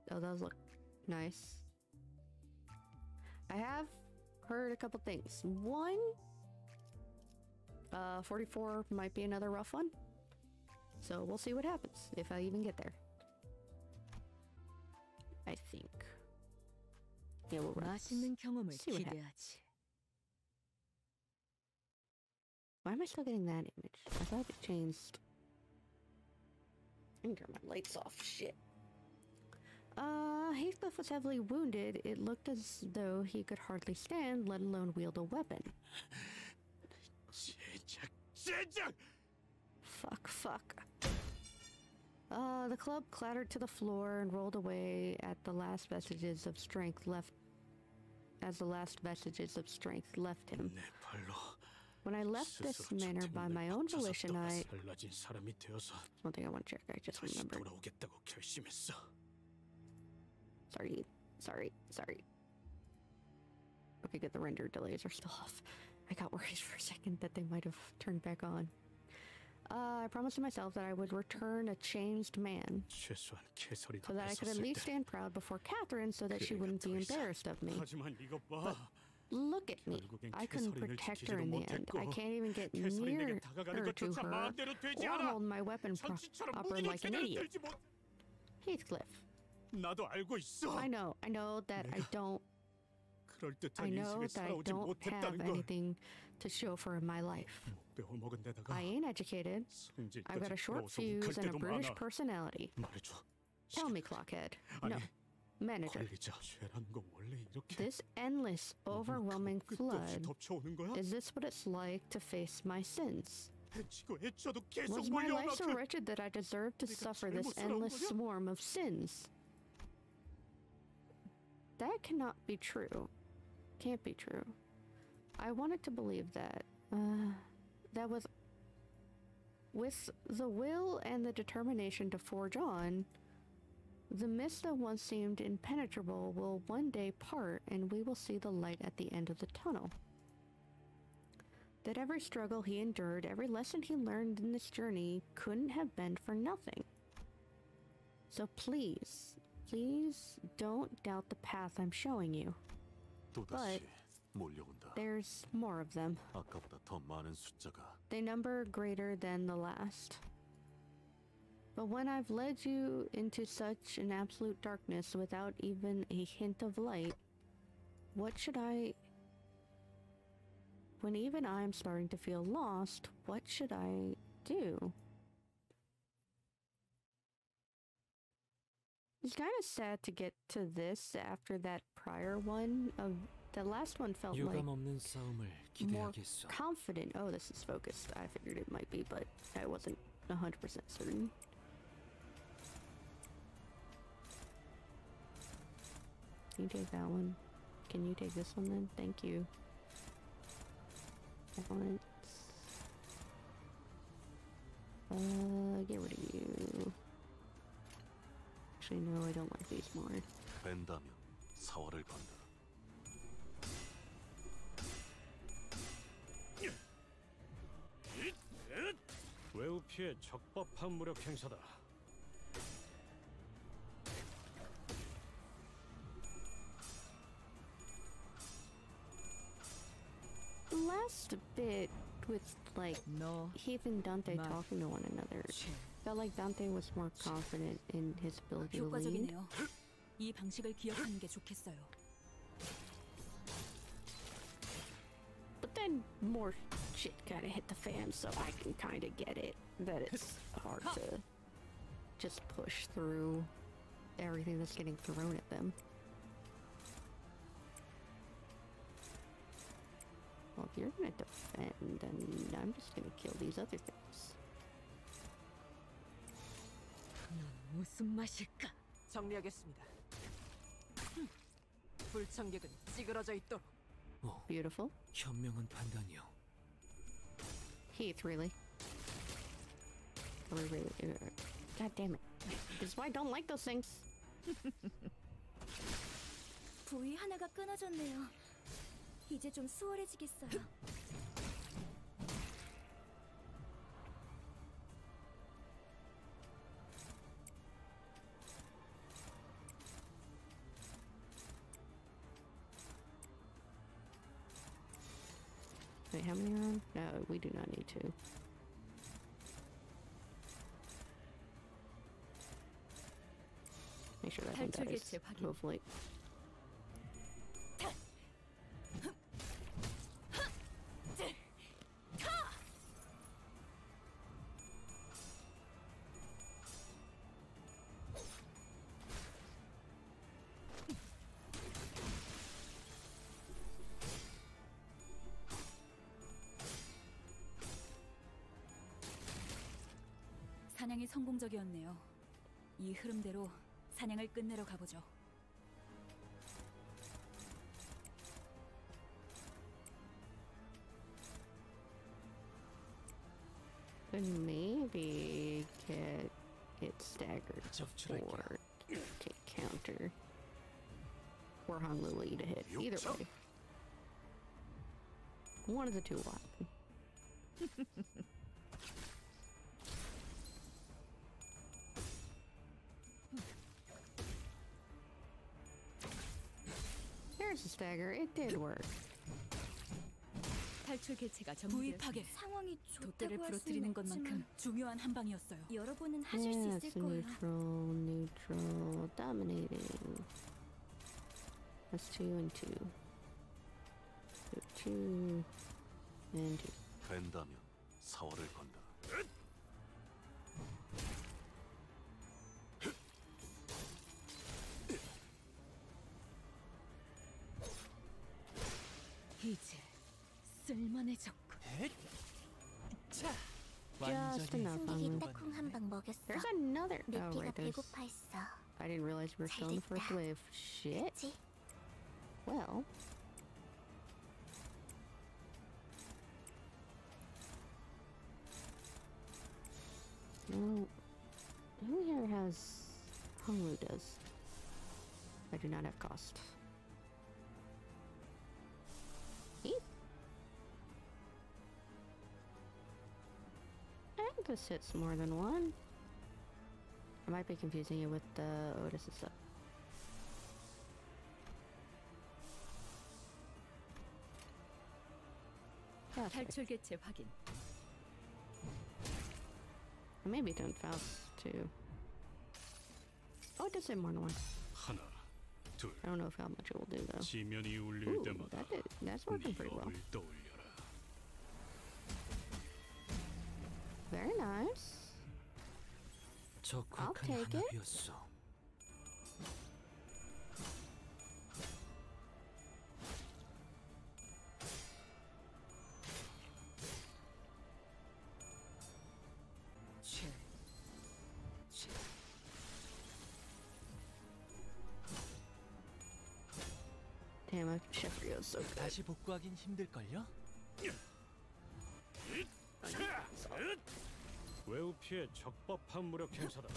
Oh, those look nice. I have heard a couple things. One, 44 might be another rough one. So we'll see what happens if I even get there. I think. Yeah, we'll 맛있는 경험을 see what happens. 기대하지. Why am I still getting that image? I thought it changed. I can turn my lights off. Shit. Heathcliff was heavily wounded. It looked as though he could hardly stand, let alone wield a weapon. Fuck. The club clattered to the floor and rolled away at the last vestiges of strength left. As the last vestiges of strength left him. When I left this manor by my own volition, one thing I want to check, I just remembered. Sorry. Okay, good, the render delays are still off. I got worried for a second that they might have turned back on. I promised to myself that I would return a changed man, so that I could at least stand proud before Catherine so that she wouldn't be embarrassed of me. But look at me. I couldn't protect her in the end. I can't even get near her to her or hold my weapon proper like an idiot. Heathcliff. I know that I don't have anything to show for in my life. I ain't educated. I've got a short fuse and a brutish personality. Tell me, Clockhead. No. Manager. This endless, overwhelming flood, is this what it's like to face my sins? Was my life so wretched that I deserved to suffer this endless swarm of sins? That cannot be true. Can't be true. I wanted to believe that. That with the will and the determination to forge on, the mist that once seemed impenetrable will one day part, and we will see the light at the end of the tunnel. That every struggle he endured, every lesson he learned in this journey couldn't have been for nothing. So please don't doubt the path I'm showing you. But there's more of them. They number greater than the last. But when I've led you into such an absolute darkness without even a hint of light, when even I'm starting to feel lost, what should I do? It's kind of sad to get to this after that prior one. The last one felt like more confident. Oh, this is focused. I figured it might be, but I wasn't 100% certain. Can you take that one? Can you take this one then? Thank you. Balance. Get rid of you. Actually, no, I don't like these more. 외우 피해 적법한 무력 행사다. The last bit with like Heath and Dante talking to one another felt like Dante was more confident in his ability to lead. 이 방식을 기억하는 게 좋겠어요. But then more shit kind of hit the fan, so I can kind of get it that it's hard to just push through everything that's getting thrown at them. Well, if you're gonna defend, then I'm just gonna kill these other things. 무슨 맛일까? 정리하겠습니다. 불청객은 찌그러져 있도록. Beautiful. 현명한 판단이요. Heath, really? Really? God damn it. This is why I don't like those things. 부위 하나가 끊어졌네요. 이제 좀 수월해지겠어요. how many are on? No, we do not need to. Make sure that one dies. Hopefully. 사냥이 성공적이었네요. 이 흐름대로 사냥을 끝내러 가보죠. Could maybe get it staggered or take counter. Or Hung Lily to hit. Either way. One of the two will happen. There's a stagger. It did work. 탈출 개체가 부위 파괴. 상황이 돛대를 좋다고 할 부러뜨리는 수는 것만큼 없지만 중요한 한 방이었어요. 여러분은 하실 수 Yeah, 있을 it's 거예요. neutral, dominating. That's 2 and 2. 2 and 2. 된다면 사활을 건다. 이제 쓸만해졌군. Just enough. 승객이 딱콩 한 방 먹였어. There's another. 내 Oh, 피가 right. There's. 배고파했어. I didn't realize we were still in the first wave. Shit. 그치? Well. No. Who here has. Honglu does. I do not have cost. He? I think this hits more than one. I might be confusing it with the Otis and stuff. That's right. 탈출 개체 확인. I maybe done Faust too. Oh, it does say more than one. 하나, 둘. I don't know if how much it will do though. 지면이 울릴 Ooh, 때마다 that's working 네 pretty well. 업을 떠올려라. Very nice. 적확한 take it. 한압이었어. Damn, Shefrio's so good. 다시 복구하긴 힘들걸요? 외우 피해 적법한 무력 행사다.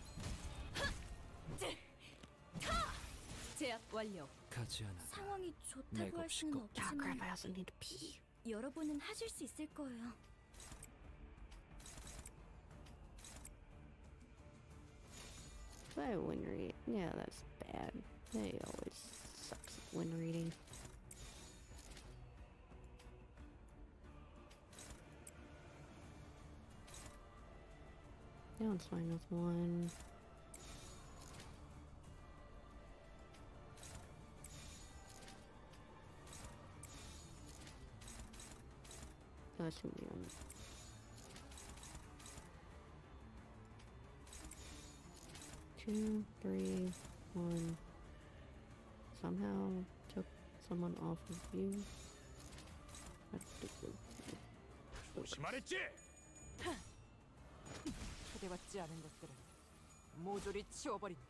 제압 완료. 가지 않아. 상황이 좋다고 내가 할 수는 없을 Ah, crap, 없지만 I also need to pee. 여러분은 하실 수 있을 거예요. But win read. Yeah, that's bad. They always sucks at win reading. That one's fine with one. So that should be on. 2, 3, 1. Somehow took someone off of you. That's stupid. 조심하랬지? 초대받지 않은 것들은 모조리 치워버린다.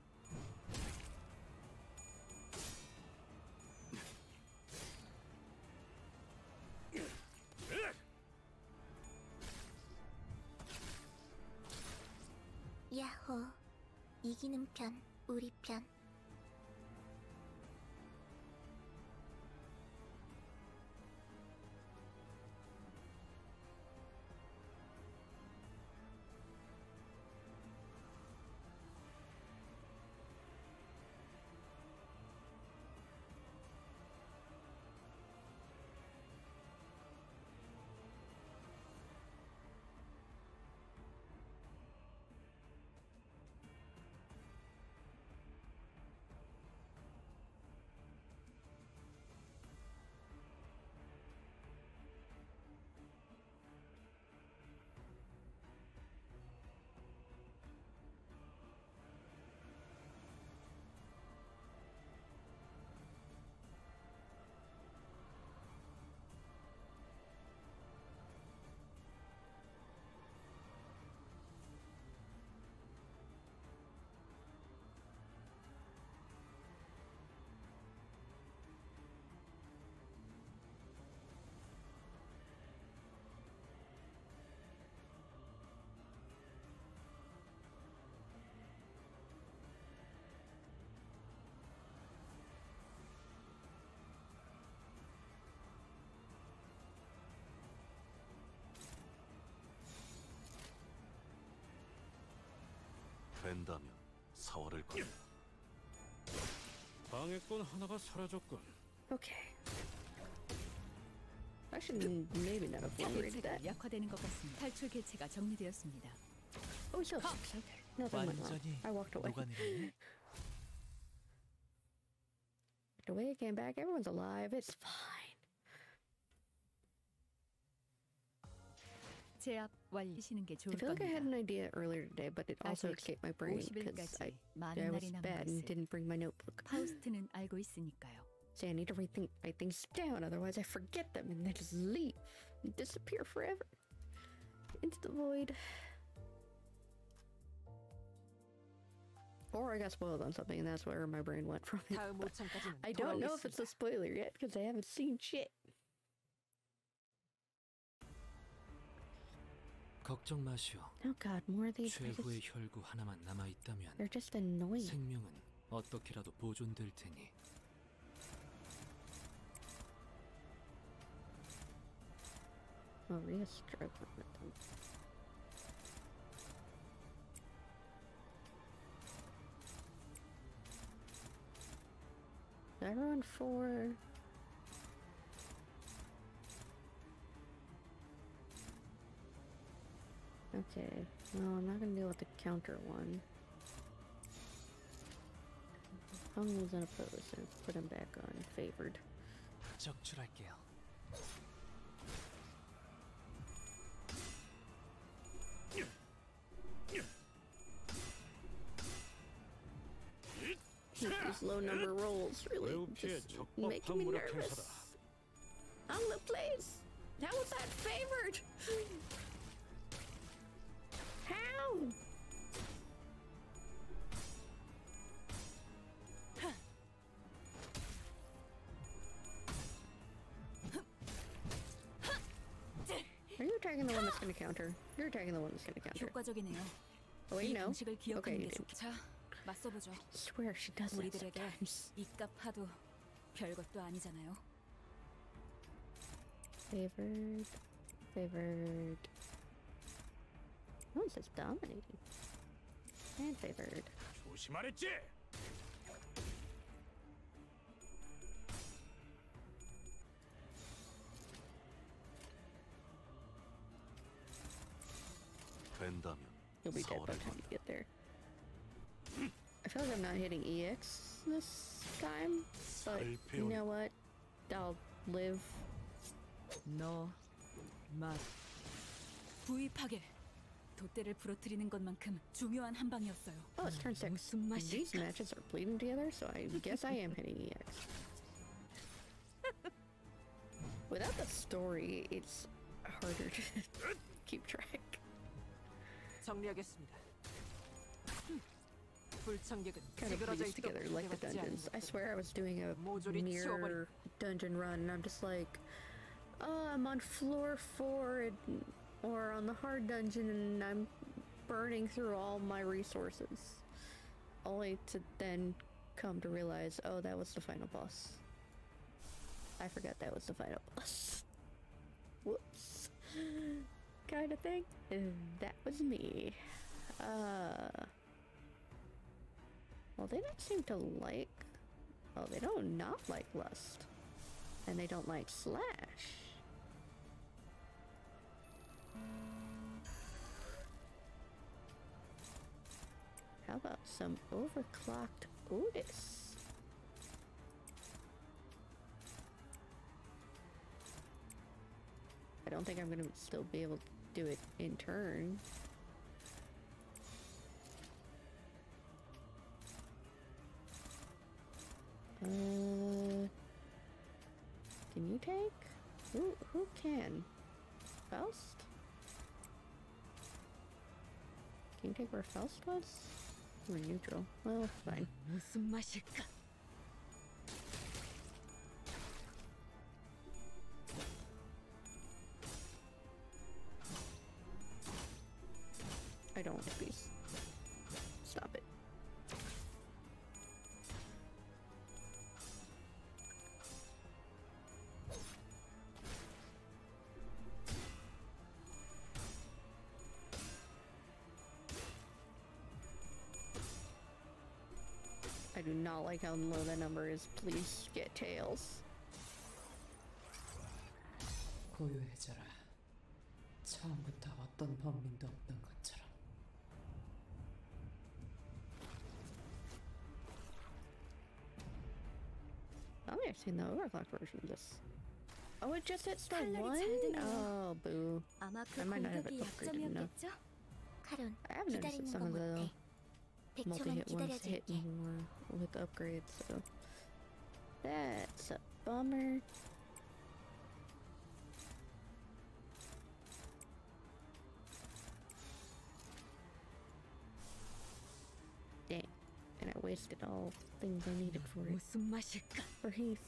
야호. 이기는 편, 우리 편. 된다면 사활을 건다. 방해꾼 하나가 사라졌군. Okay. I should maybe not have worried 개체가 that. 약화되는 것 같습니다. 탈출 개체가 정리되었습니다. Oh, so okay. Nothing went wrong. 완전히 I walked away. 녹아내렸네. The way it came back, everyone's alive. It's fine. 제압 완료하시는 게 I 좋을 feel like I had 겁니다. an idea earlier today, but it also 아직 escaped my brain because 50일까지 I 많은 was 날이 남은 bad and 것을 didn't bring my notebook. 파우스트는 알고 있으니까요. Say I need to write things down, otherwise I forget them and they just leave and disappear forever into the void. Or I got spoiled on something and that's where my brain went from it. 다음 But 5천까지는 I don't know if it's a spoiler yet because I haven't seen shit. 걱정 마시오. Oh god, more of these. 최후의 혈구 하나만 남아 있다면 They're just annoying. 생명은 어떻게라도 보존될 테니. Oh, Rhea's struggling with them. Is everyone for? Okay, no, I'm not gonna deal with the counter one. Hung was unopposed, so put him back on favored. 적출할게요. These low number rolls really 매우 피해 just making me 적법한 무력 nervous. 행사다. Angla, please! How was that favored? How? Are you attacking the one that's gonna counter? You're attacking the one that's gonna counter. 효과적이네요. Oh wait, 이 no. 공식을 기억하는 Okay, 게 you 좋. didn't. 자, 맞서보죠. I swear she does that 우리들에게 sometimes. 이깟 파도 별것도 아니잖아요. Favored. Favored. Oh, it says dominating. And favored. 조심하랬지. 된다면 You'll be dead by the 사활을 time you 건다. get there. I feel like I'm not hitting EX this time, but you know what? I'll live. 너, 맛. 부위 파괴. 돛대를 부러뜨리는 것만큼 중요한 한 방이었어요. Oh, it's turn 6. 무슨 These 맛일까? matches are bleeding together, so I guess I am hitting EX. Without the story, it's harder to keep track. 정리하겠습니다. 불청객은 Kind of 찌그러져 bleeds 있도록 together like the 초대받지 않은 dungeons. I 것들은 swear I was doing a 모조리 mirror dungeon run, and I'm just like, oh, I'm on floor 4, or on the hard dungeon, and I'm burning through all my resources. Only to then come to realize, oh, that was the final boss. I forgot that was the final boss. Whoops. Kind of thing. That was me. Well, they don't seem to like... Oh, they don't not like Lust. And they don't like Slash. How about some overclocked Otis? I don't think I'm gonna still be able to do it in turn. Can you take? Who can? Faust? Can you take where Faust was? We're neutral. Well, fine. 무슨 맛일까? I don't want to be. Stop it. do not like how low that number is. Please get tails. 고요해져라. 처음부터 어떤 범민도 없던 것처럼. I've never seen the overclock version of this. Oh, it just hit star 칼날이 1? 잘 들려요. Oh, boo. 아마 그 I might not have it 공격이 upgraded enough. 약점이었겠죠? 카론, I have noticed that 기다리는 some 거 of the 못해. 100초만 multi-hit ones hit 기다려줄게. more with upgrades, so that's a bummer. Dang, and I wasted all things I needed for it. 무슨 맛일까? For Heath.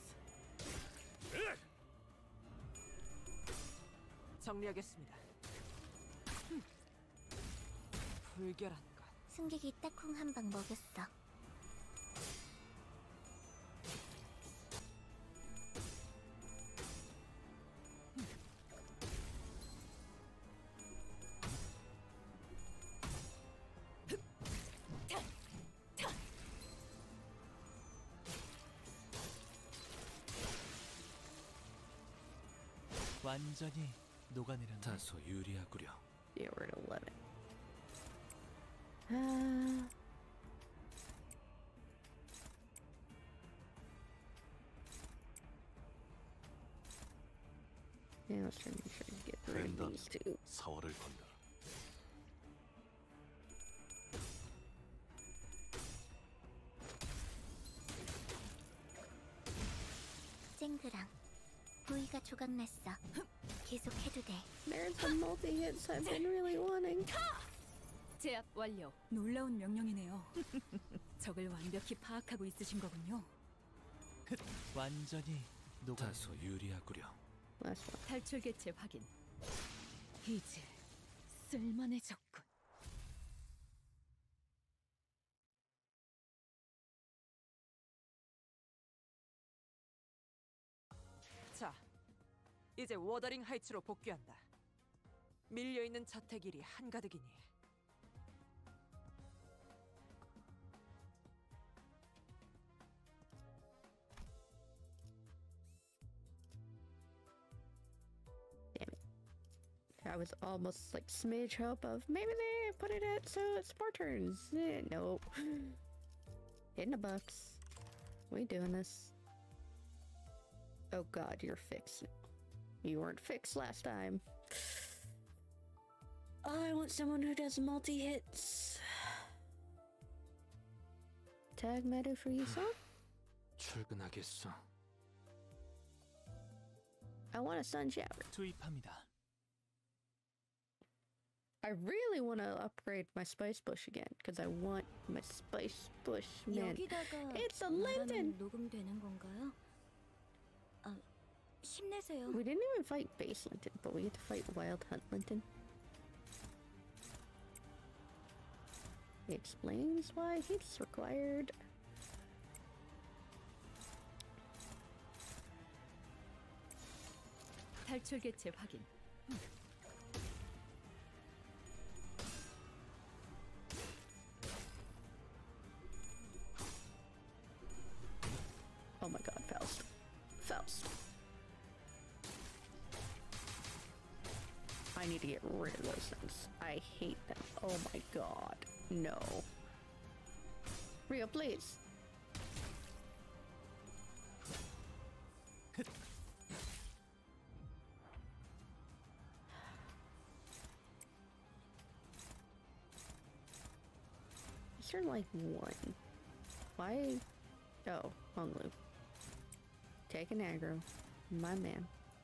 정리하겠습니다. 불결한 것. 승객이 딱콩 한 방 먹였어. 완전히 녹아내렸네. 다소 유리하구려. Yeah, we're at 11. Ah. Yeah, let's try to make sure to get rid of 벤담 these two. 사활을 건다. 쨍그랑 부위가 조각났어. 계속해도 돼. There's the multi-hits I've been really wanting. 제압 완료. 놀라운 명령이네요. 적을 완벽히 파악하고 있으신 거군요. 완전히 녹아. 다소 유리하구려. Last one. 탈출 개체 확인. 이제 쓸만해졌군. 자, 이제 워더링 하이츠로 복귀한다. 밀려있는 저택일이 한가득이니. I was almost like smidge hope of maybe they put it at so it's Spartans. Nope. In the bucks. We doing this. Oh god, you're fixed. You weren't fixed last time. I want someone who does multi-hits. Tag meta for you, son? 출근하겠어. I want a sun shower. 투입합니다. I really want to upgrade my spice bush again because I want my spice bush, man. It's a Linton. 녹음되는 건가요? 힘내세요. We didn't even fight base Linton, but we get to fight wild hunt Linton. It explains why he's required. 탈출 개체 확인. Oh my god, Faust. Faust. I need to get rid of those things. I hate them. Oh my god. No. Rio, please. Is there like one? Why? Oh, Honglu. Take an aggro. My man.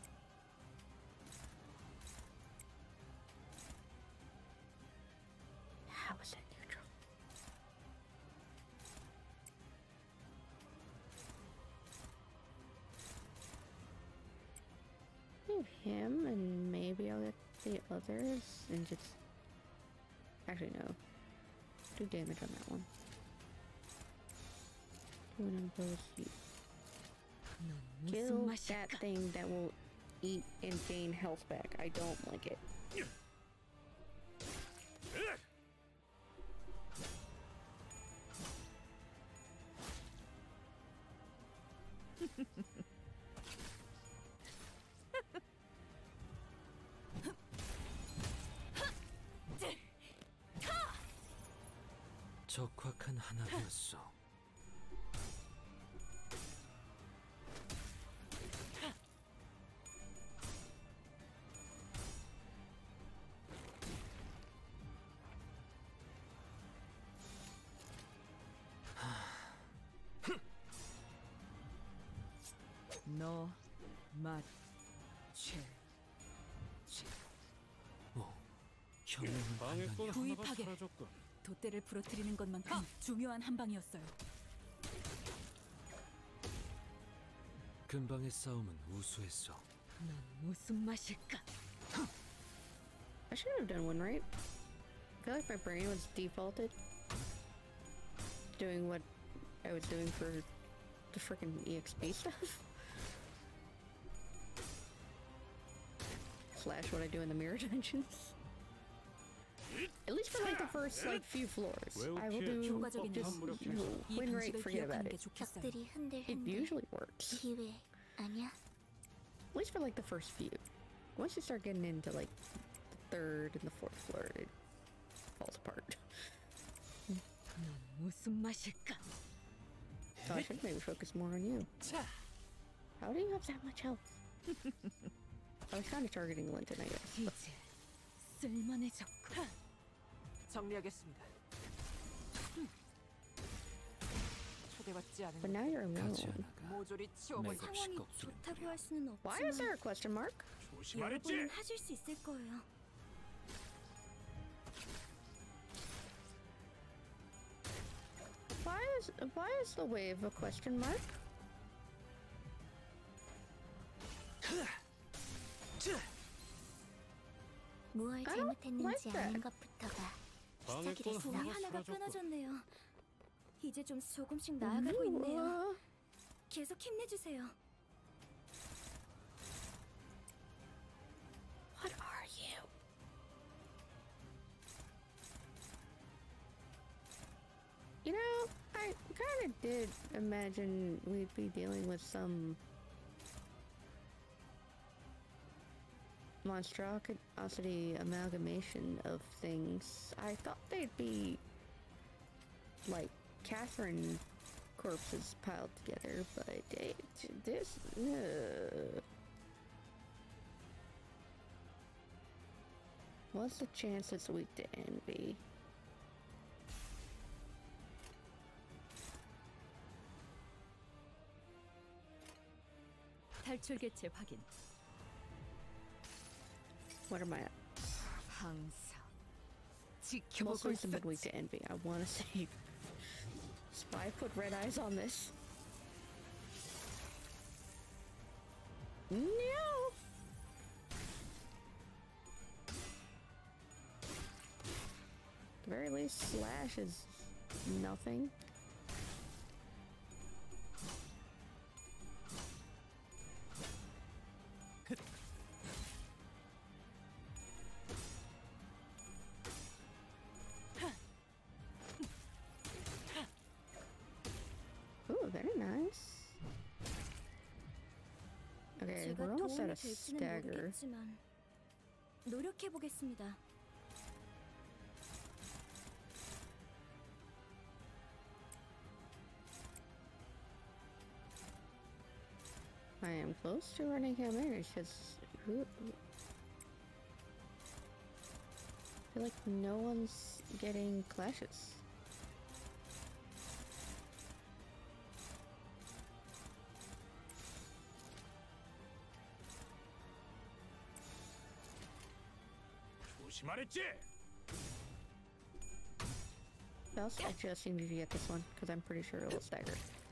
How is that neutral? Do him and maybe I'll get the others and just... Actually no. Do damage on that one. One of those you kill that thing that will eat and gain health back. I don't like it. 적확한 하나였어. 너, 맛, 죄. 현명한 방해꾼 판단이야. 하나가 구입하게. 사라졌군. 돛대를 부러뜨리는 것만큼 중요한 한 방이었어요. 근방의 싸움은 우수했어. 넌 무슨 맛일까? I should have done one right. I feel like my brain was defaulted doing what I was doing for the freaking EXP stuff. Slash what I do in the mirror dungeons. At least for like the first like few floors. I will do just 이 win rate, 방식을 forget about 기억하는 게 it. 좋겠어요. 벽들이 It 흔들흔들. usually works. 기회 아니야? At least for like the first few. Once you start getting into like the third and the fourth floor, it falls apart. 넌 무슨 맛일까? So I should maybe focus more on you. How do you have that much health? I was kind of targeting Linton, I guess. 이제 쓸만해졌고. 정리하겠습니다. 초대받지 않은 But now you're 가지 alone. 않아가 모조리 치워버리고 맥없이 상황이 껍질을 좋다고 할 수는 Why is there 없지만 a question mark? 조심하랬지. 여러분은 하실 수 있을 거예요. Why is the wave a question mark? 무얼 I don't 잘못했는지 like 아는 that. 것부터가 방해꾼 시작이랬어. 하나가 불이 하나가 사라졌군. 끊어졌네요. 이제 좀 조금씩 나아가고 있네요. 계속 힘내주세요. What are you? You know, I kind of did imagine we'd be dealing with some monstrosity amalgamation of things. I thought they'd be like Catherine corpses piled together, but this. What's the chance it's weak to envy? 탈출 개체 확인. What am I at? 항상 Most 지켜보고 recent but weak 있었지. to envy. I want to say. Spy put red eyes on this. No! At the very least, slash is nothing. Ooh, very nice. Okay, 제가 we're almost at 도움이 a 될지는 stagger. 모르겠지만 노력해 보겠습니다. I am close to running him in because I feel like no one's getting clashes. 조심하랬지. Bells, I just need you to get this one because I'm pretty sure it will stagger.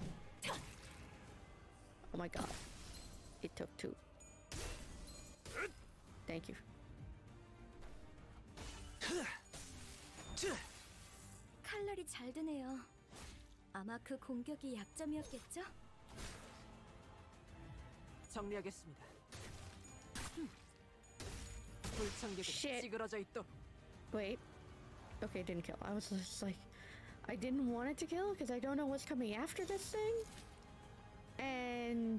Oh my god. It took two. Thank you. 칼날이 잘 드네요. 아마 그 공격이 약점이었겠죠? 정리하겠습니다. 불청객은 Shit. 찌그러져 있도록. Wait. Okay, it didn't kill. I was just like, I didn't want it to kill because I don't know what's coming after this thing. And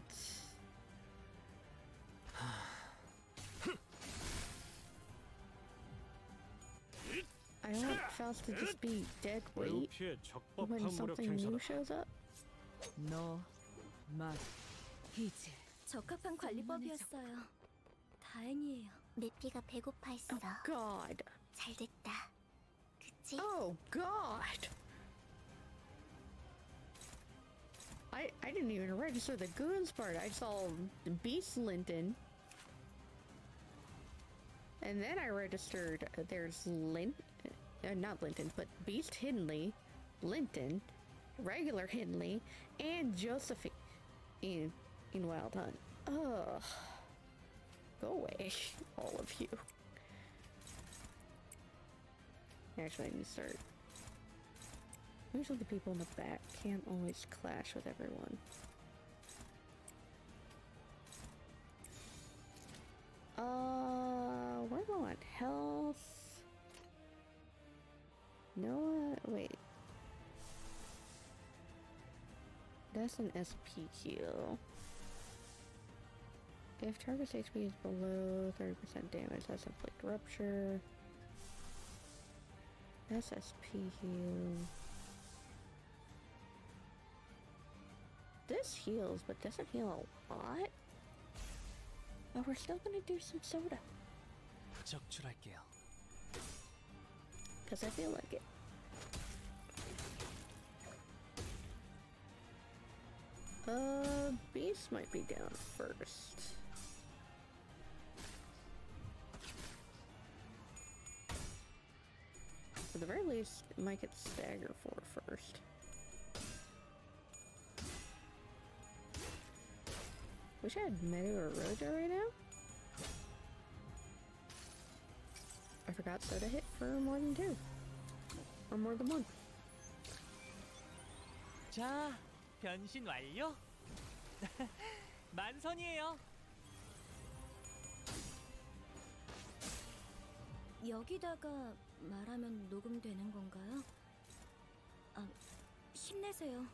I want Faust to just be dead weight 외우피의 적법한 when 무력 something new 행사다. shows up. 너, 말, 이제 적합한 관리법이었어요. 다행이에요. 매피가 배고파했어. Oh God. 잘 됐다. 그치? Oh God. I didn't even register the goons part. I saw Beast Linton. And then I registered there's not Linton, but Beast Hindley, Linton, regular Hindley, and Josephine in Wild Hunt. Ugh. Go away, all of you. Actually, I need to start. Usually the people in the back can't always clash with everyone. What do I want? Health? Noah? Wait. That's an SP heal. If target's HP is below 30% damage, that's inflict rupture. That's SP heal. This heals, but doesn't heal a lot. But we're still gonna do some soda. 적출할게요. Because I feel like it. Beast might be down first. At the very least, it might get Stagger for first. Wish I had Meadow or Rojo right now. I forgot Soda hit for more than 2. Or more than 1. 자, 변신 완료. 만선이에요. 여기다가 말하면 녹음되는 건가요? 아, 힘내세요.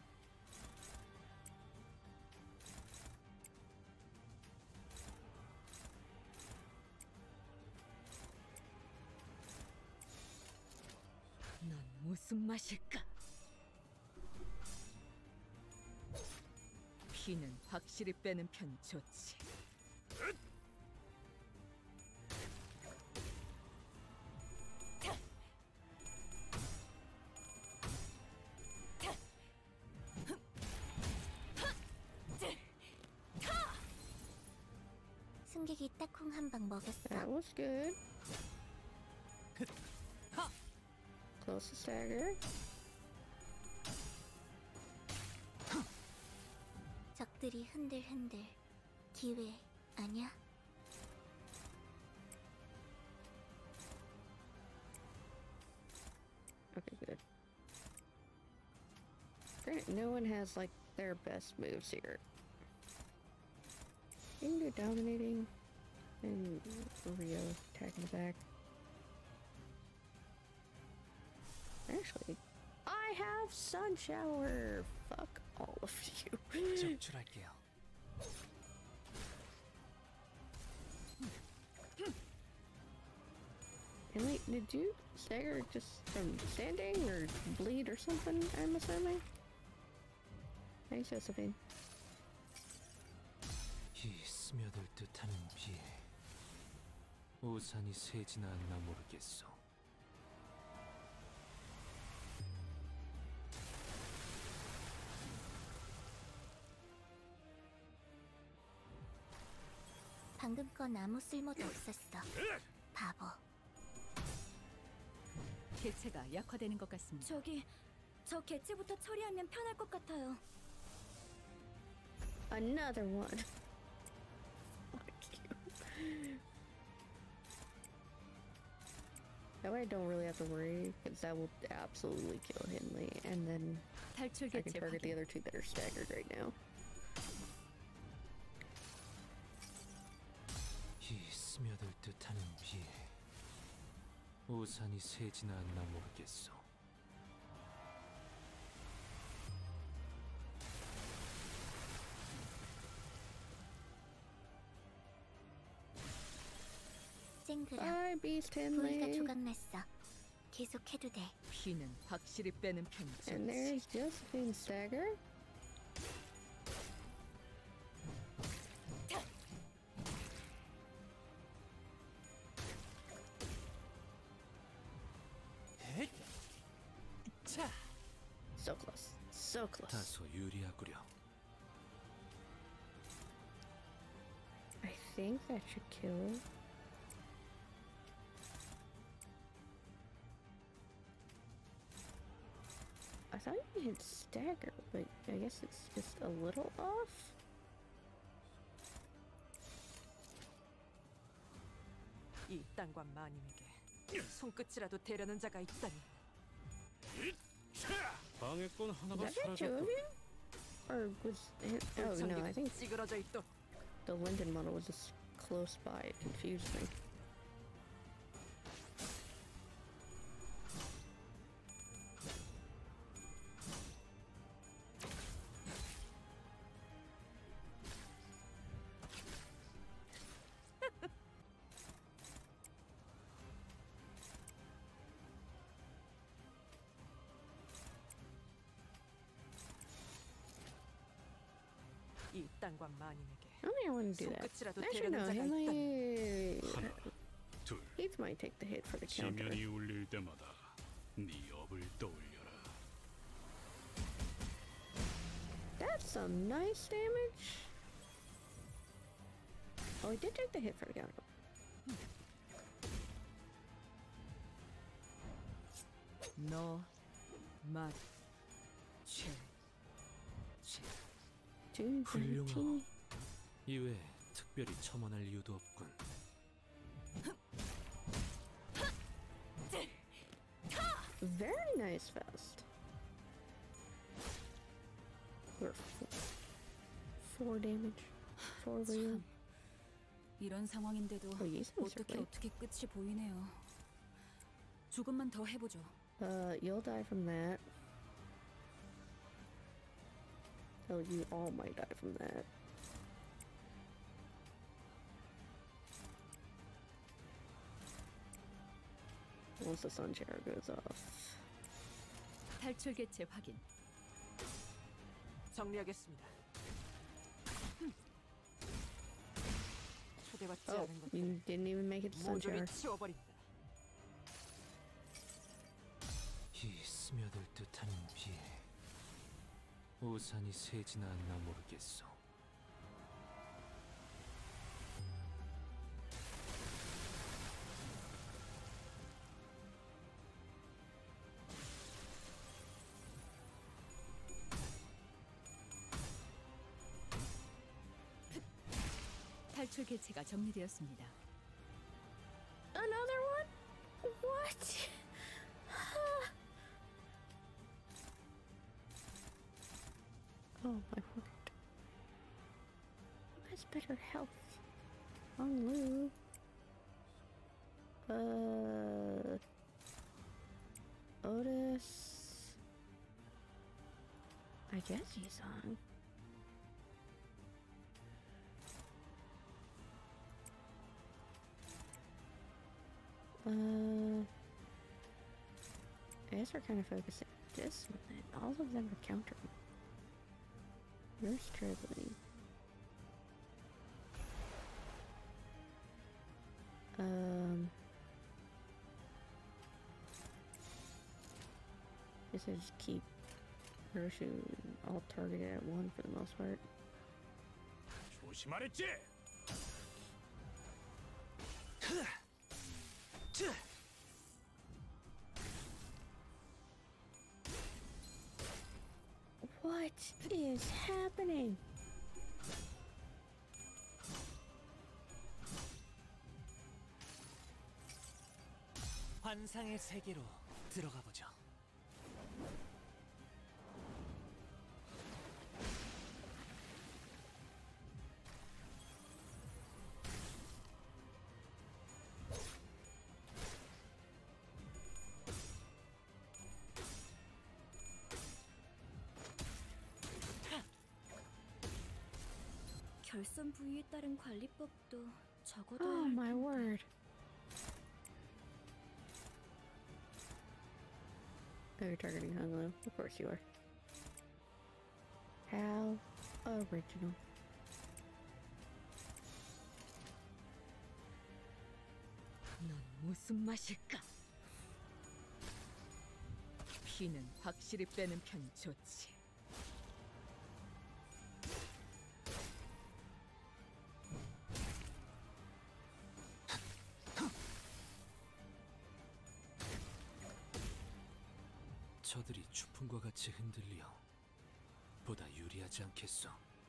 넌 무슨 맛일까? 피는 확실히 빼는 편 좋지. 승객이 딱콩 한 방 먹였어. That was good. Close to Stagger. 적들이 흔들흔들. 기회 아냐? Okay, good. Great, no one has like their best moves here. You can do dominating and Rio attacking the back. Actually, I have Sun Shower! Fuck all of you. 적출할게요. And wait, did you stagger just from standing or bleed or something, I'm assuming? Thanks, Josephine. 이 스며들 듯하는 비에 우산이 새지나 않나 모르겠어. 방금 건 아무 쓸모도 없었어. 바보. 개체가 약화되는 것 같습니다. 저 개체부터 처리하면 편할 것 같아요. Another one. Fuck you. That way I don't really have to worry, because that will absolutely kill Hindley, and then 탈출 I can 개체 target the 확인. other 2 that are staggered right now. 이 스며들 듯하는 비에 우산이 새지나 않나 모르겠어. 싱그러. Bye, Beast 부위가 Henley. 조각났어. 계속해도 돼. 피는 확실히 빼는 편이 And there's 좋지. Josephine Stagger. 자, So close. So close. 다소 유리하구려. I think that should kill. I thought you hit stagger, but I guess it's just a little off. 이 땅과 마님에게 손끝이라도 대려는 자가 있다니. 방해꾼 Was 하나가 that the two of 사라졌고 you? Or was it? Oh no, I 불청객은 think 찌그러져 있도록. the Linden model was just close by. It confused me. 이 땅과 마님에게 I don't think I want to do that. 손끝이라도 Actually, no. 대려는 자가 있다니. Henley. 하나, 둘. Heath might take the hit for the counter. 지면이 울릴 때마다 네 업을 떠올려라. That's some nice damage. Oh, he did take the hit for the counter. 너, 맛, 최. 훌륭하오. 이외에 특별히 첨언할 이유도 없군. Very nice Faust. Or 4 damage. 4 real. 이런 상황인데도 Oh, he's 어떻게 miserably. 어떻게 끝이 보이네요. 조금만 더 해보죠. You'll die from that. Oh, you all might die from that. Once the sun shower goes off. 탈출 개체 확인. 정리하겠습니다. 초대받지 Oh, 않은 것 you didn't even make it to sun 모조리 shower. 치워버린다. 이 스며들 듯하는 비. 우산이 새지나 않나 모르겠소. 탈출 개체가 정리되었습니다. Another one? What? Oh my word. Who has better health? On Lou. Otis. I guess he's on. I guess we're kind of focusing on this one then. All of them are countering. You're struggling. Guess I just keep Roshu all targeted at one for the most part. 조심하랬지. What is happening? 환상의 세계로 들어가 보죠. 결선 부위에 따른 관리법도 적어둬야 Oh 할 my 텐데. word. Oh, you're targeting Hunglo. Of course you are. How original. 넌 무슨 맛일까? 피는 확실히 빼는 편이 좋지. 저들이 추풍과 같이 흔들리어 보다 유리하지 않겠소.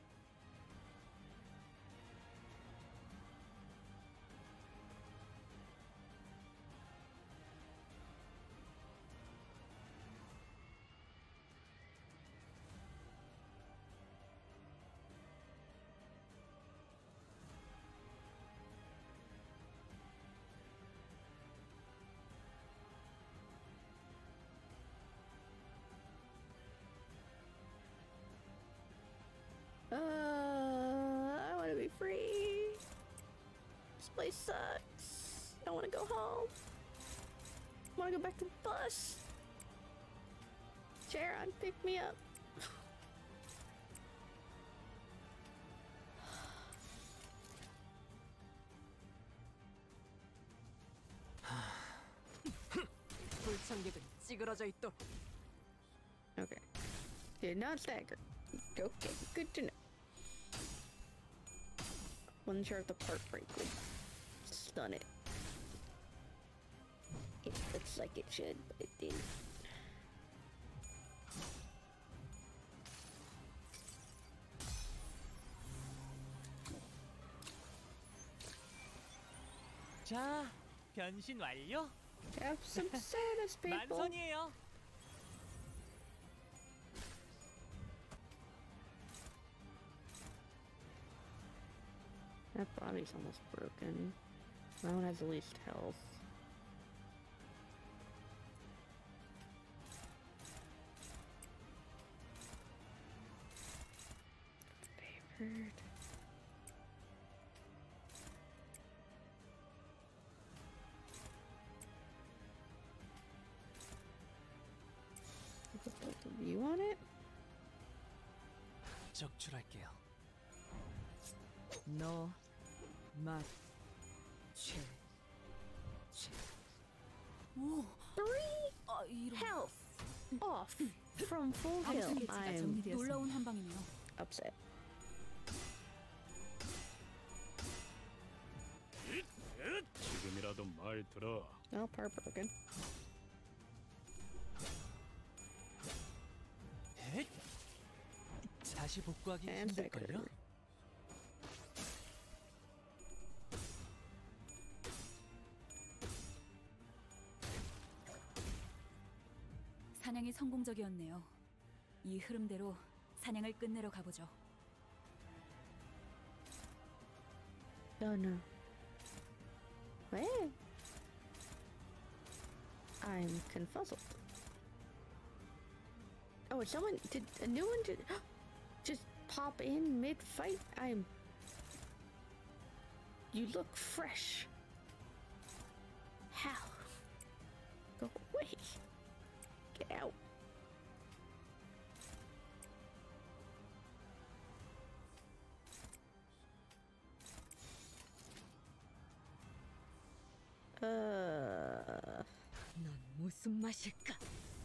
I want to be free. This place sucks. I want to go home. I want to go back to the bus. Charon, pick me up. 불청객은 찌그러져 있도록. Okay. Did not stagger. Okay, good to know. Wasn't sure if the part break would stun it. It looks like it should, but it didn't. 자, 변신 완료. Have some sodas, people. 만선이에요. That body's almost broken. That one has the least health. Favored. Put both of you on it? 적출할게요. 너, 맛, 최. 오, 3 health off from full heal. 방수계체가 I'm 정리되었습니다. 놀라운 한 방이네요. upset. 지금이라도 말 들어. Oh, part broken. 헷! 다시 복구하기 And 힘들걸요? staggered. 사냥이 성공적이었네요. 이 흐름대로 사냥을 끝내러 가보죠. Oh no. Where? I'm confuzzled. Oh, did a new one just pop in mid-fight? You look fresh. How? Go away. Get out. 넌 무슨 맛일까?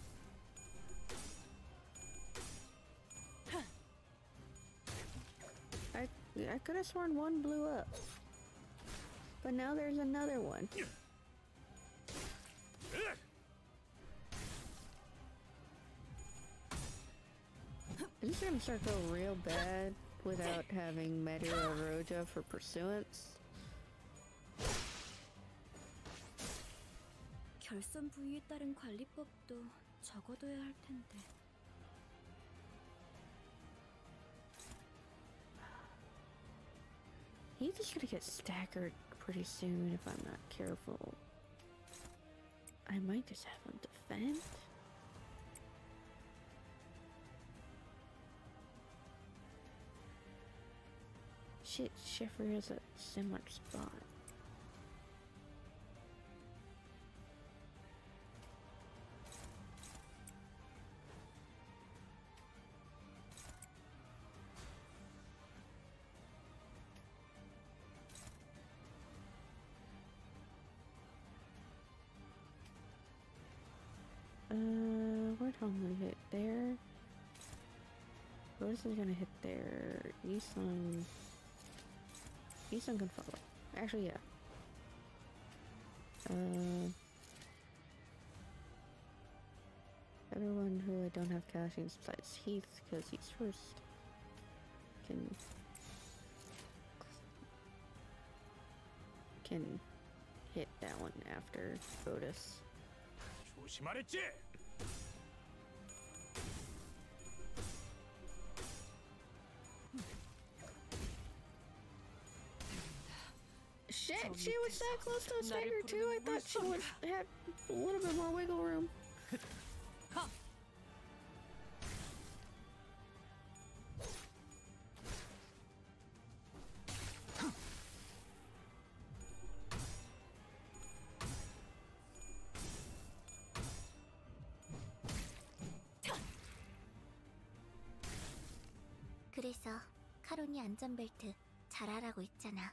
I could have sworn one blew up. But now there's another one. I'm just gonna start going real bad without having Meteor or Roja for pursuance. 결선 부위에 따른 관리법도 적어둬야 할 텐데. He's just gonna get staggered pretty soon if I'm not careful. I might just have him defend. Shit, Schiffer is a similar spot. I'm gonna hit there. Lotus is gonna hit there. Isun can follow. Actually, yeah. Everyone who I don't have casting besides Heath, because he's first, can hit that one after Lotus. 조심하랬지. Shit, she was that close to a stagger too. I thought she would had a little bit more wiggle room. 그래서 카론이 안전벨트 잘하라고 했잖아.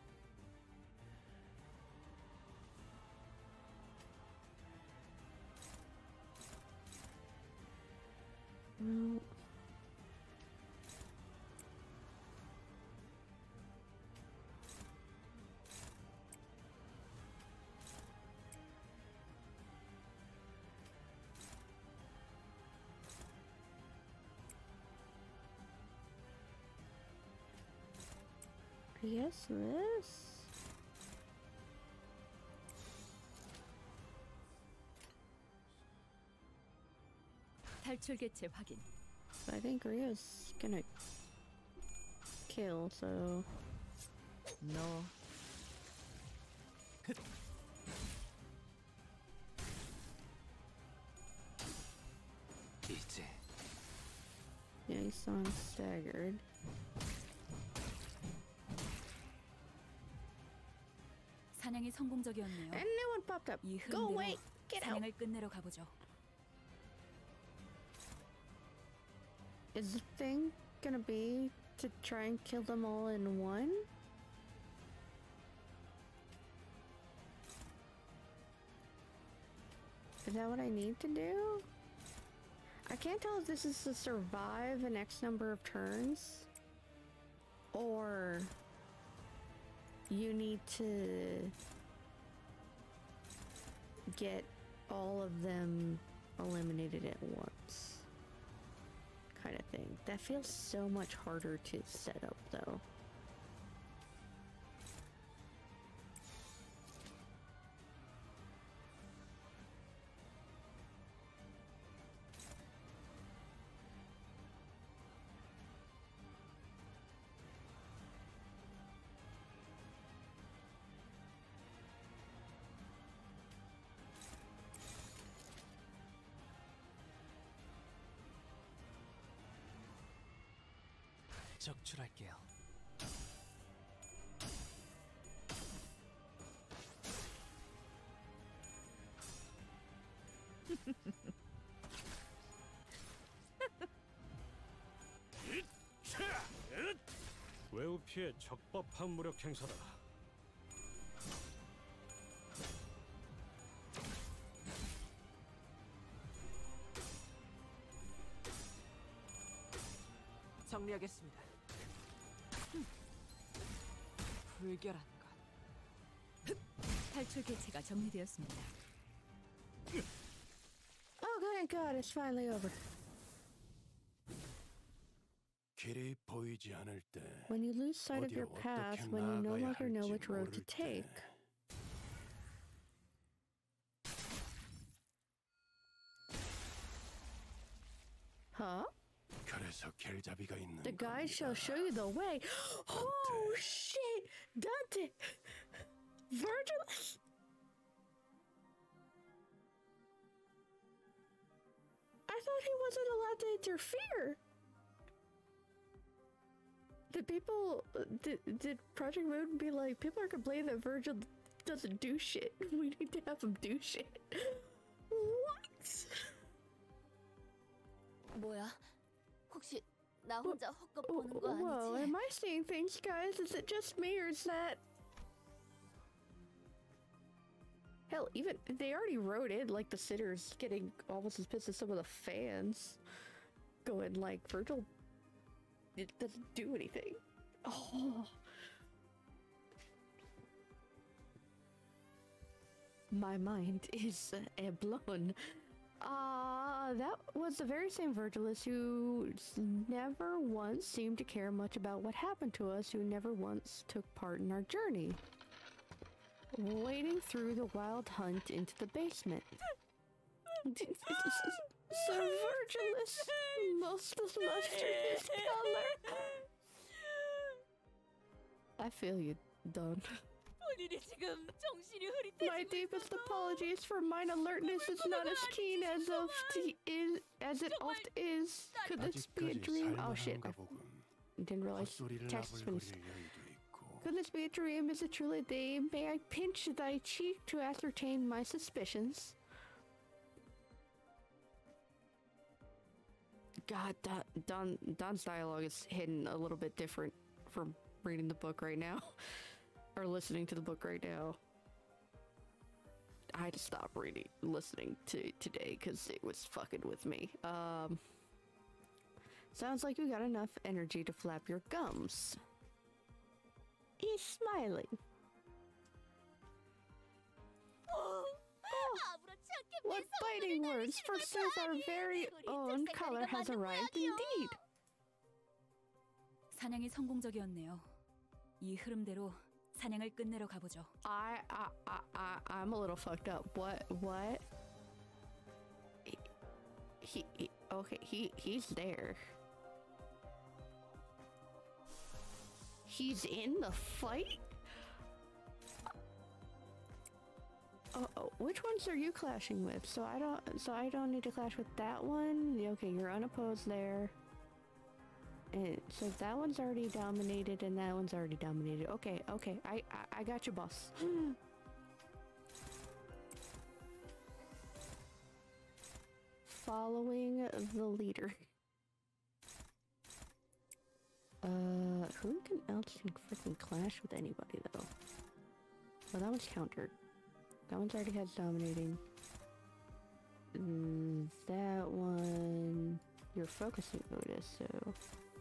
Yes, this. 탈출 개체 확인. I think Rio's gonna kill, so. No. 이제 Yeah, he's on staggered. 사냥이 성공적이었네요. And no one popped up. 이 Go 흐름대로 away! Get out! 사냥을 끝내러 가보죠. Is the thing gonna be to try and kill them all in one? Is that what I need to do? I can't tell if this is to survive an X number of turns, or you need to get all of them eliminated at once. Kind of thing. That feels so much harder to set up though. 적출할게요. 외우 피해 적법한 무력 행사다. 정리하겠습니다. 불결한 것. 탈출 개체가 정리되었습니다. Oh, thank God, it's finally over. 길이 보이지 않을 때 When you lose sight of your 어디로 path, 어떻게 when you no 나아가야 longer know 할지 which road to 모를 take. 때 Huh? 그래서 겔자비가 있는 The guide shall 겁니다. show you the way. Oh shit! Dante! Virgil! I thought he wasn't allowed to interfere. Did people, did Project Moon be like, people are complaining that Virgil doesn't do shit. We need to have him do shit. What? 뭐야? 혹시 나 혼자 헛것 보는 거 Whoa, 아니지? am I seeing things, guys? Is it just me, or is that... Hell, even they already wrote in like the sitters getting almost as pissed as some of the fans, going like, Virgil, it doesn't do anything. Oh, my mind is blown. That was the very same Virgilus who never once seemed to care much about what happened to us, who never once took part in our journey. Wading through the wild hunt into the basement. Sir Virgilus, most lustrous color. I feel you, Don. My deepest apologies for mine alertness is not as keen as it oft is. Could this be a dream? Oh shit, I didn't realize text is finished. Could this be a dream? Is it truly thee? May I pinch thy cheek to ascertain my suspicions? God, Don's dialogue is hidden a little bit different from reading the book right now. Or listening to the book right now. I had to stop listening to today because it was fucking with me. Sounds like you got enough energy to flap your gums. He's smiling. Oh, what biting words! Forsooth, our very own color has arrived indeed. 사냥이 성공적이었네요. 이 흐름대로 사냥을 끝내러 가보죠. I'm a little fucked up. What? He's there. He's in the fight? Oh, which ones are you clashing with? So I don't need to clash with that one. Okay, you're unopposed there. And so that one's already dominated and that one's already dominated. Okay, I got you, boss. Following the leader. Who else can freaking clash with anybody though? Well, that one's countered. That one's already has dominating. That one, you're focusing Otis, so.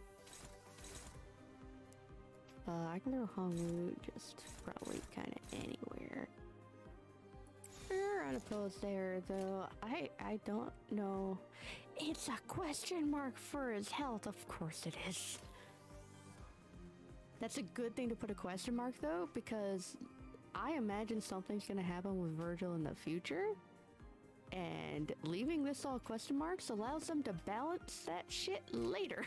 I can throw Hongwu just probably kind of anywhere. You're unopposed there, though. I don't know. It's a question mark for his health. Of course it is. That's a good thing to put a question mark, though, because I imagine something's gonna happen with Virgil in the future. And leaving this all question marks allows them to balance that shit later.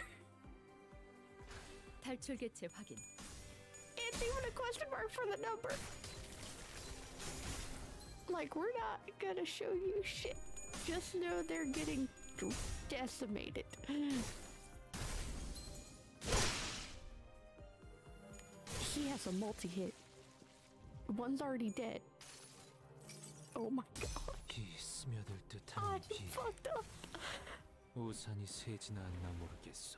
탈출 개체 확인. It's even a question mark for the number. Like, we're not gonna show you shit. Just know they're getting decimated. He has a multi-hit. One's already dead. Oh my god. 스며들 듯한 I'm 비. fucked up. 우산이 새지나 않나 모르겠어.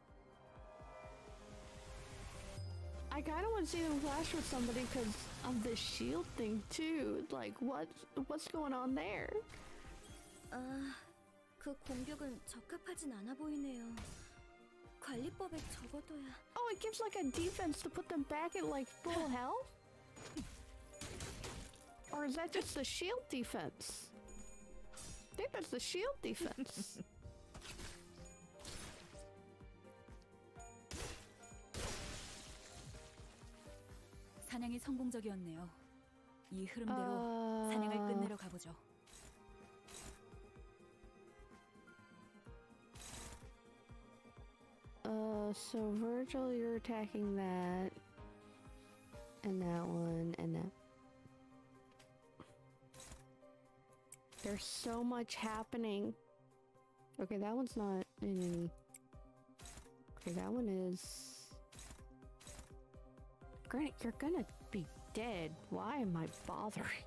I kinda want to see them clash with somebody because of the shield thing too. Like, what's going on there? 그 공격은 적합하진 않아 보이네요. 관리법에 적어둬야. Oh, it gives like a defense to put them back at like full health? Or is that just the shield defense? I think that's the shield defense. 사냥이 성공적이었네요. 이 흐름대로 사냥을 끝내러 가보죠. So Virgil, you're attacking that, and that one, and that. There's so much happening. Okay, that one's not in any. Okay, that one is. Granted, you're gonna be dead. Why am I bothering?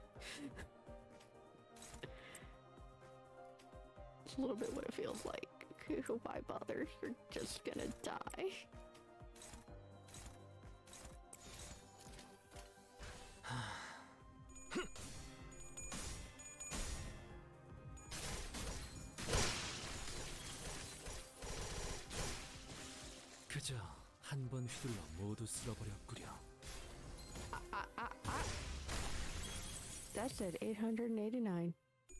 It's a little bit what it feels like. Why bother? You're just gonna die. 한 번 휘둘러 모두 쓸어버렸구려. That said 889.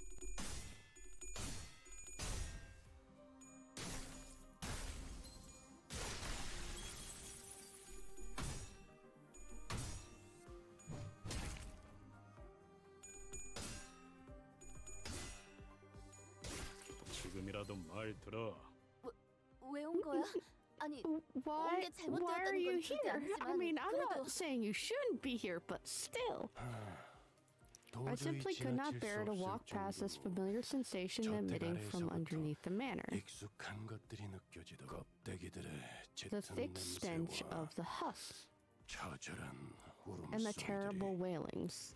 지금이라도 말 들어. 왜 온 거야? 아니, Why 온게 잘못되었다는 are you 건 절대 here? 아니지만 I mean, I'm 그래도 not saying you shouldn't be here, but still. I simply could not bear to walk past this familiar sensation emanating from underneath the manor. 익숙한 것들이 느껴지던 껍데기들의 The 짙은 thick stench 냄새와 of the husk 처절한 and the terrible 울음소리들이 wailings.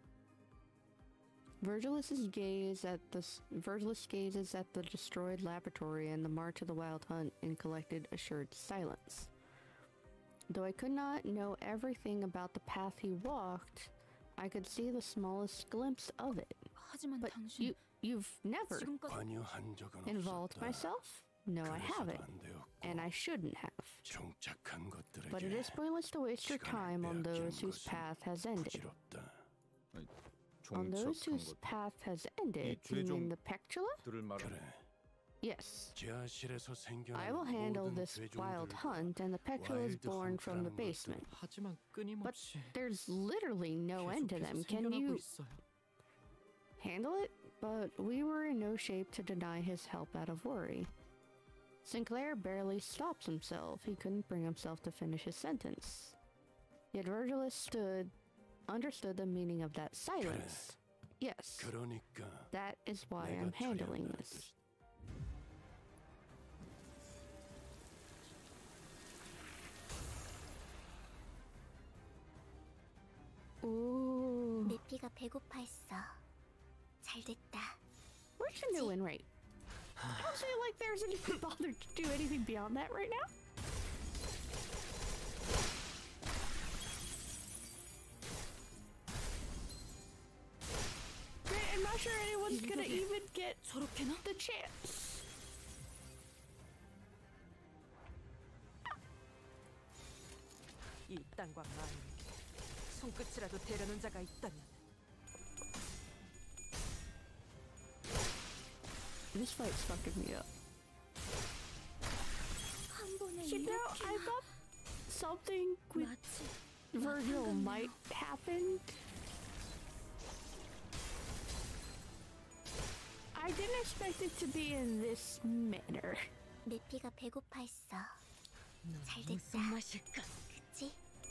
Virgilus gazes at the destroyed laboratory and the march of the wild hunt in collected, assured silence. Though I could not know everything about the path he walked, I could see the smallest glimpse of it. 하지만 But 당신 you've never 지금까지 관여한 적은 involved 없었다. myself? No, I 그래서도 haven't, 안 되었고 and I shouldn't have. 정착한 것들에게 But it is pointless to waste your 시간을 time on 빼앗기는 those whose 것은 path has ended. 부질없다. On those whose path has ended, you mean the Pectula? 그래, Yes. 지하실에서 생겨난 I will handle 모든 this wild 괴종들과 hunt, and the Pectula is 와일드 born from the 헌트라는 basement. 하지만 끊임없이 There's literally no end to them. 계속해서 Can 생겨나고 you 있어요. handle it? But we were in no shape to deny his help out of worry. Sinclair barely stops himself. He couldn't bring himself to finish his sentence. Yet Virgilus understood the meaning of that silence. Yes, 그러니까 that is why 내가 I'm handling 처리한다는 this. Ooh. 내피가 배고파했어. 잘 됐다. Where's the new win rate? I don't feel like there's anything bothered to do anything beyond that right now. I'm not sure anyone's gonna even get the chance. 이 땅과 마을에게 손끝이라도 대려는 자가 있다면 This fight's fucking me up. 한 번에 You know, I 이렇게나 thought something with 마치 Virgil might happen. I didn't expect it to be in this manner. 내피가 배고파했어. 잘 됐다. 무슨 맛일까? 그치?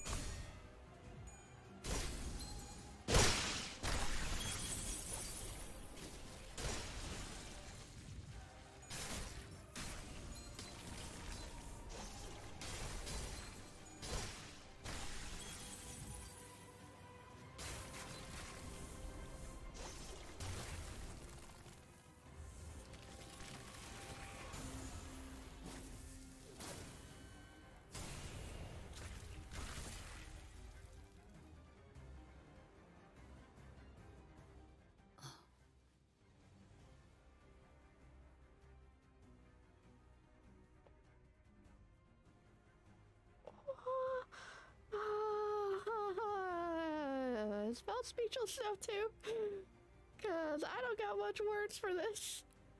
It's about speechless now too, cause I don't got much words for this.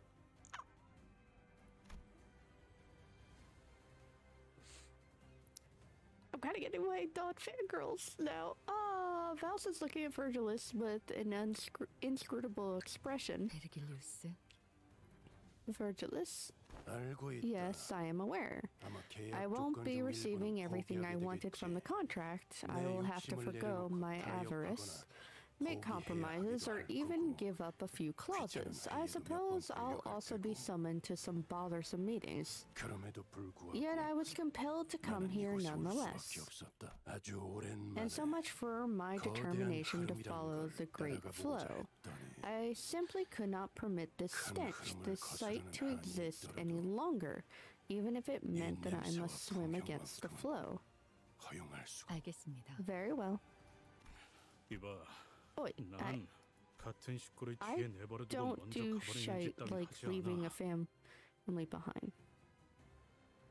I'm kind of getting my dog fangirls now. Vals is looking at Virgilus with an inscrutable expression. 베르길리우스, Virgilus, 알고 있다. yes, I am aware. 아마 계약 I won't 조건 be 중 receiving 일부는 everything I 포기하게 wanted from the 되겠지. contract. I 내 will have to 욕심을 forgo 내려놓고 my 타협하거나 avarice, make 포기해야 compromises, or 하기도 할 even 거고. give up a few clauses. I 일을 몇 suppose 번 I'll 끌려갈 also be 테고. summoned to some bothersome meetings. 그럼에도 불구하고 Yet I was compelled to come 나는 here 이곳에 올 nonetheless. 수밖에 없었다. 아주 오랜만에 And so much for my 거대한 determination to 흐름이란 follow 걸 the great 따라가 flow. 보고자 했더니 I simply could not permit this 큰 stench, 흐름을 this sight to 거스르는 exist 한이 any 있더라도 longer, even if it meant that I 냄새와 must swim against the 풍경만큼은 flow. 허용할 수가 알겠습니다. Very well. 이봐, Oi, 난 같은 식구를 I 뒤에 내버려두고 don't 먼저 do 가버리는 shite 짓 따위 like 하지 leaving a 않아. family behind.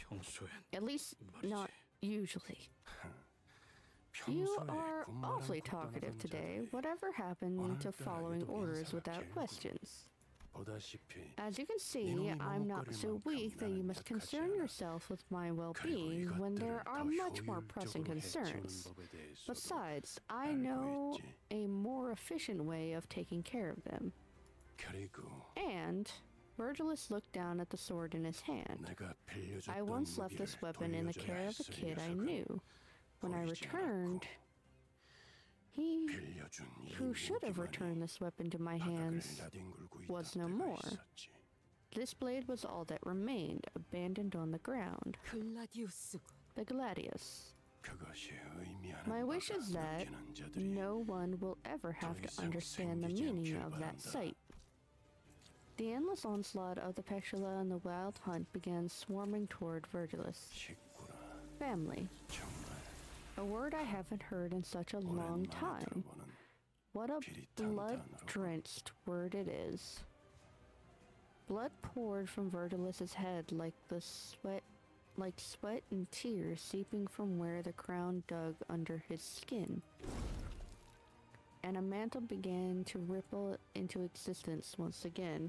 평소엔 At least, not 말이지. usually. You are awfully talkative today. Whatever happened to following orders without questions? As you can see, I'm not so weak that you must concern yourself with my well-being when there are much more pressing concerns. Besides, I know a more efficient way of taking care of them. And Virgilus looked down at the sword in his hand. I once left this weapon in the care of a kid I knew. When I returned, he who should have returned this weapon to my hands was no more. This blade was all that remained, abandoned on the ground. The Gladius. My wish is that no one will ever have to understand the meaning of that sight. The endless onslaught of the Pectula and the wild hunt began swarming toward Virgilus. Family. A word I haven't heard in such a long time. What a blood-drenched word it is. Blood poured from Virgilus's head like sweat and tears seeping from where the crown dug under his skin. And a mantle began to ripple into existence once again.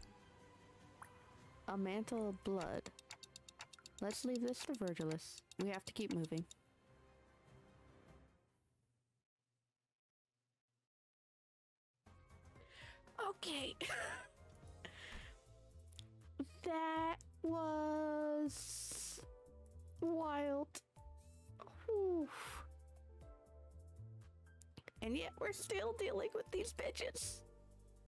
A mantle of blood. Let's leave this to Virgilus. We have to keep moving. Okay. That was wild. Whew. And yet we're still dealing with these bitches.